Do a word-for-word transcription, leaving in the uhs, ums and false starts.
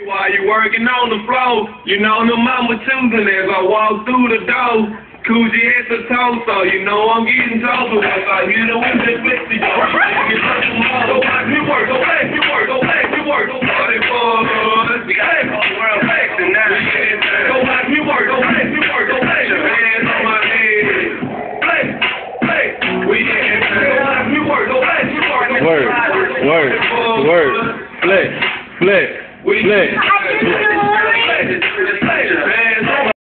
While you working on the floor, you know the mama choosing as I walk through the door. Coogee at the toe, so you know I'm getting told. If I hear the wind, just let me go. Go back, you work, go back, you work, go back, you work, go back, you work. The game on the world back tonight. Go back, you work, go back, you work, go back. Your hands on my head. Play, play, we in. Go back, you work, go back, you work. Word, word, word, flex, flex, flex.